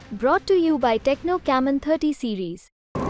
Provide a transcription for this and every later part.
Brought to you by Techno Camon 30 series.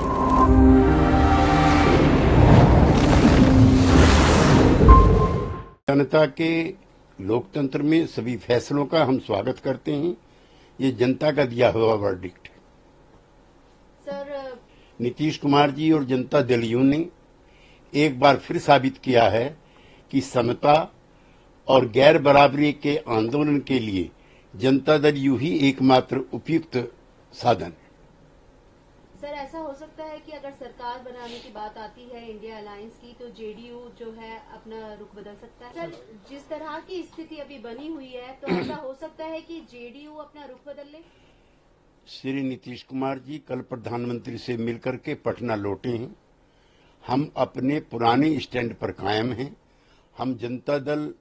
जनता के लोकतंत्र में सभी फैसलों का हम स्वागत करते हैं। ये जनता का दिया हुआ वर्डिक्ट है। सर, नीतीश कुमार जी और जनता दल यू ने एक बार फिर साबित किया है कि समता और गैर बराबरी के आंदोलन के लिए जनता दल यू ही एकमात्र उपयुक्त साधन है। सर, ऐसा हो सकता है कि अगर सरकार बनाने की बात आती है इंडिया अलायंस की, तो जेडीयू जो है अपना रुख बदल सकता है। सर, जिस तरह की स्थिति अभी बनी हुई है, तो ऐसा हो सकता है कि जेडीयू अपना रुख बदल ले। श्री नीतीश कुमार जी कल प्रधानमंत्री से मिलकर के पटना लौटे हैं। हम अपने पुराने स्टैंड पर कायम हैं। हम जनता दल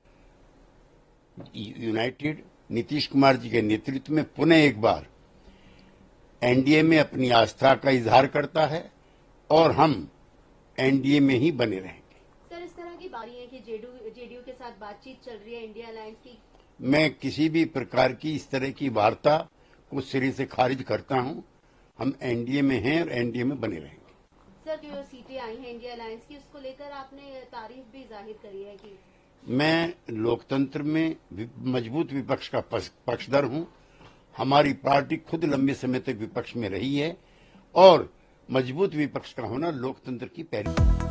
यूनाइटेड नीतीश कुमार जी के नेतृत्व में पुनः एक बार एनडीए में अपनी आस्था का इजहार करता है और हम एनडीए में ही बने रहेंगे। सर, इस तरह की बारी है कि जेडीयू के साथ बातचीत चल रही है इंडिया अलायंस की। मैं किसी भी प्रकार की इस तरह की वार्ता को सिरे से खारिज करता हूं। हम एनडीए में हैं और एनडीए में बने रहेंगे। सर, जो सीटें आई हैं इंडिया अलायंस की, उसको लेकर आपने तारीफ भी जाहिर करी है कि मैं लोकतंत्र में मजबूत विपक्ष का पक्षधर हूं। हमारी पार्टी खुद लंबे समय तक विपक्ष में रही है और मजबूत विपक्ष का होना लोकतंत्र की पहली